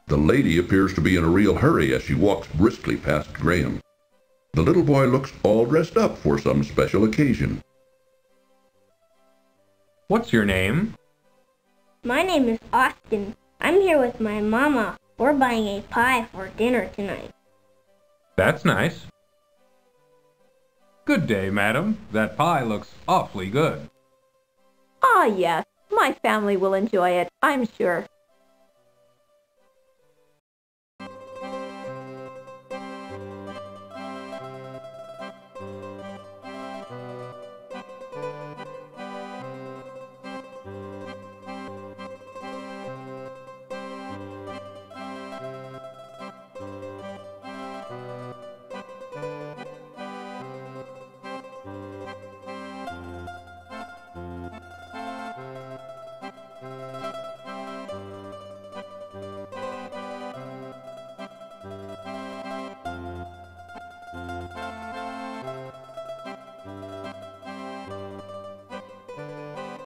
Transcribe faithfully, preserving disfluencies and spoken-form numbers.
The lady appears to be in a real hurry as she walks briskly past Graham. The little boy looks all dressed up for some special occasion. What's your name? My name is Austin. I'm here with my mama. We're buying a pie for dinner tonight. That's nice. Good day, madam. That pie looks awfully good. Ah, yes. My family will enjoy it, I'm sure.